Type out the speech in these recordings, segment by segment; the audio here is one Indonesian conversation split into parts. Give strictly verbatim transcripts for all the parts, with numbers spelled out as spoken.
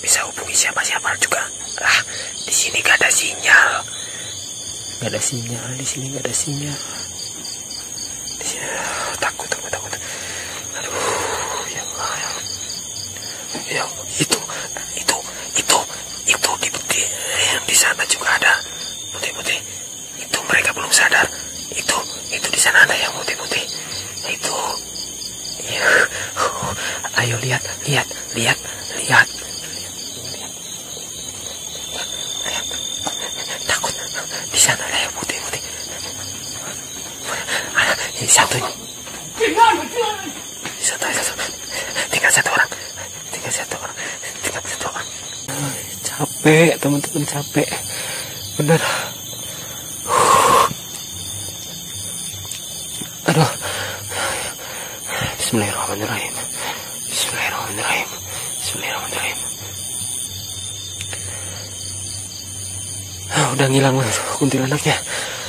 bisa hubungi siapa-siapa juga. Ah, di sini gak ada sinyal. Gak ada sinyal di sini, gak ada sinyal. Di sini ah, takut, takut, takut. Aduh, ya Allah. Ya, ya itu, itu, itu, itu di, di yang di sana juga ada putih-putih. Itu mereka belum sadar. Itu, itu di sana ada yang putih-putih. Itu. Ya. Oh, ayo lihat, lihat, lihat, lihat. Takut. Di sana ada yang putih-putih. Ini satu. Satu, satu. Tinggal satu orang. Tinggal satu orang. Tinggal satu orang. Capek, teman-teman, capek. Bener. Aduh. Bismillahirrahmanirrahim. Bismillahirrahmanirrahim. Bismillahirrahmanirrahim. Ah, udah ngilang kuntilanaknya.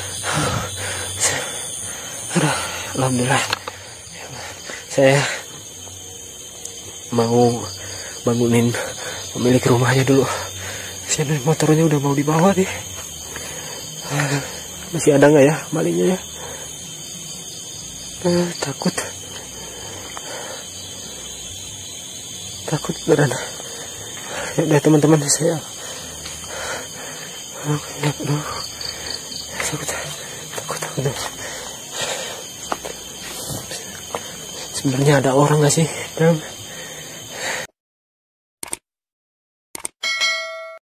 Aduh, alhamdulillah. Saya mau bangunin pemilik rumahnya dulu. Sini motornya udah mau dibawa nih. Masih ada nggak ya malingnya ya? Eh, takut. Takut beneran. Ya udah teman-teman, saya aduh, aduh. Takut, takut, takut. Sebenarnya ada orang nggak sih dalam?